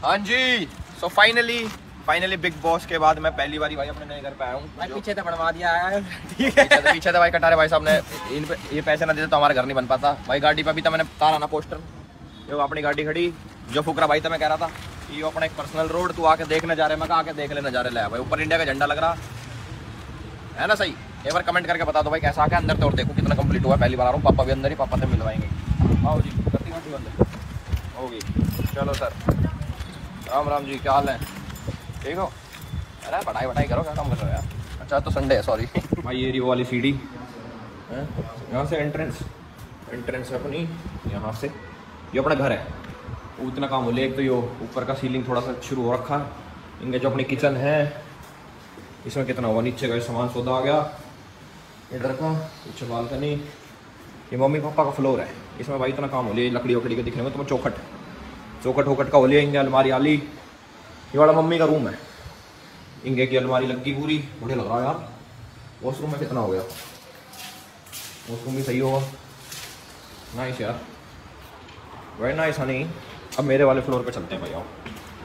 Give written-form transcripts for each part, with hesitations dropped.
हाँ जी, so finally Bigg Boss के बाद मैं पहली बारी भाई अपने नए घर पे आया हूँ। पीछे तो बनवा दिया है, ठीक है। पीछे तो भाई कटारे भाई साहब ने इन पे ये पैसे ना देते तो हमारा घर नहीं बन पाता भाई। गाड़ी पे अभी तो मैंने तारा ना पोस्टर, जो अपनी गाड़ी खड़ी, जो फुकरा भाई तो मैं कह रहा था कि ये अपना एक पर्सनल रोड तू आके देख नजारे, मैं आके देख ले नजारे ले भाई। ऊपर इंडिया का झंडा लग रहा है ना, सही। एक बार कमेंट करके बता दो भाई कैसा आके अंदर तो और देखो कितना कंप्लीट हुआ। पहली बार आ रहा हूँ, पापा भी अंदर ही, पापा से मिलवाएंगे। आओ जी, करती घंटी अंदर होगी। चलो सर, राम राम जी, क्या हाल है? ठीक हो? अरे बढ़ाई करो, क्या काम कर रहे हो यार? अच्छा तो संडे है, सॉरी भाई। ये रही वो वाली सीढ़ी है, यहाँ से एंट्रेंस है अपनी, यहाँ से ये अपना घर है। उतना काम हो लिया। एक तो ये ऊपर का सीलिंग थोड़ा सा शुरू हो रखा है। इनके जो अपनी किचन है, इसमें कितना हुआ, नीचे का सामान सौदा आ गया, इधर का पीछे बालकनी, ये मम्मी पापा का फ्लोर है। इसमें भाई इतना काम हो लिया, लकड़ी वकड़ी के दिखने में। तो चौखट का हो लिया। इंगे अलमारी आली, ये वाला मम्मी का रूम है, इंगे की अलमारी लग गई पूरी, बढ़िया लग रहा है यार। वॉशरूम में कितना हो गया, वॉशरूम भी सही होगा, नाइस यार, वेरी नाइस हनी। अब मेरे वाले फ्लोर पे चलते हैं भाई। आओ,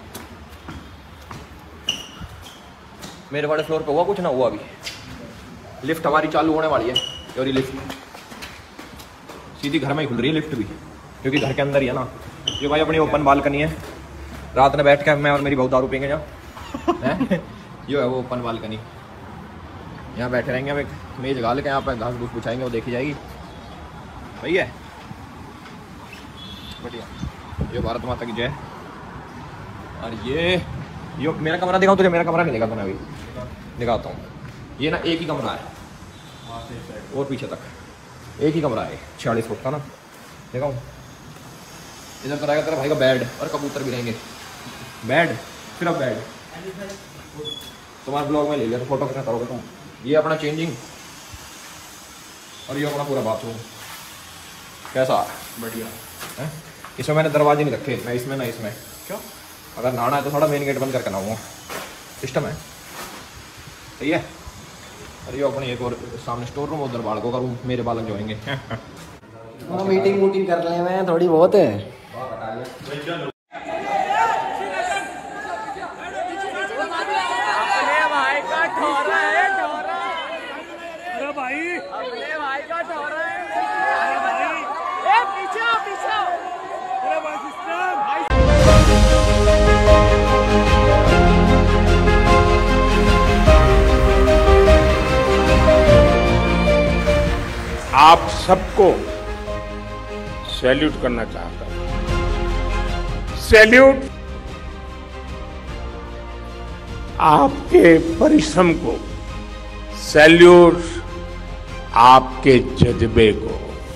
मेरे वाले फ्लोर पे हुआ कुछ ना हुआ अभी। लिफ्ट हमारी चालू होने वाली है, और ये लिफ्ट सीधी घर में ही खुल रही है लिफ्ट भी, क्योंकि घर के अंदर ही है ना। ये भाई अपनी ओपन बालकनी है। रात में बैठ के मैं और मेरी बहू दारू पीएंगे जहाँ ये है वो ओपन बालकनी, यहाँ बैठे रहेंगे। हम एक मेज गाल के यहाँ पर घास घूस बिछाएंगे, वो देखी जाएगी। सही है, बढ़िया। ये भारत माता की जय। और ये मेरा कमरा दिखाऊँ तुझे? मेरा कमरा नहीं दिखा तूने अभी, दिखाता हूँ। ये ना एक ही कमरा है, और पीछे तक एक ही कमरा है, 46 फुट का ना। दिखाऊँ? इधर तो रहेगा तेरा भाई का बेड, और कबूतर भी रहेंगे। बेड, सिर्फ बेड। तुम्हारे ब्लॉग में ले लिया तो फोटो कितना करोगे तुम? ये अपना चेंजिंग, और ये अपना पूरा बाथरूम। कैसा? बढ़िया है। इसमें मैंने दरवाजे नहीं रखे, मैं इसमें ना इसमें। क्यों? अगर नहाना है तो थोड़ा मेन गेट बंद करके नहाऊंगा, सिस्टम है। सही है। अरे ये अपने एक और सामने स्टोर रूम, उधर बालकों का रूम, मेरे बालक जो आएंगे। मीटिंग कर ले मैं थोड़ी बहुत है। आप सबको सैल्यूट करना चाहता हूं। सैल्यूट आपके परिश्रम को, सैल्यूट आपके जज्बे को।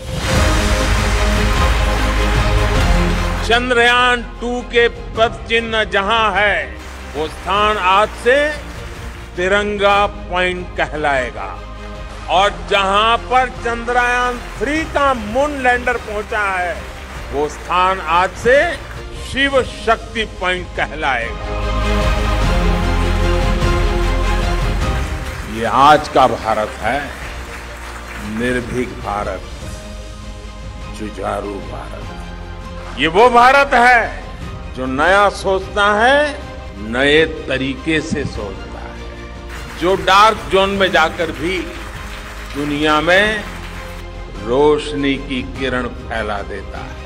चंद्रयान 2 के पद चिन्ह जहां है, वो स्थान आज से तिरंगा पॉइंट कहलाएगा। और जहां पर चंद्रयान 3 का मून लैंडर पहुंचा है, वो स्थान आज से शिव शक्ति पॉइंट कहलाएगा। ये आज का भारत है, निर्भीक भारत, जुझारू भारत। ये वो भारत है जो नया सोचता है, नए तरीके से सोचता है, जो डार्क जोन में जाकर भी दुनिया में रोशनी की किरण फैला देता है।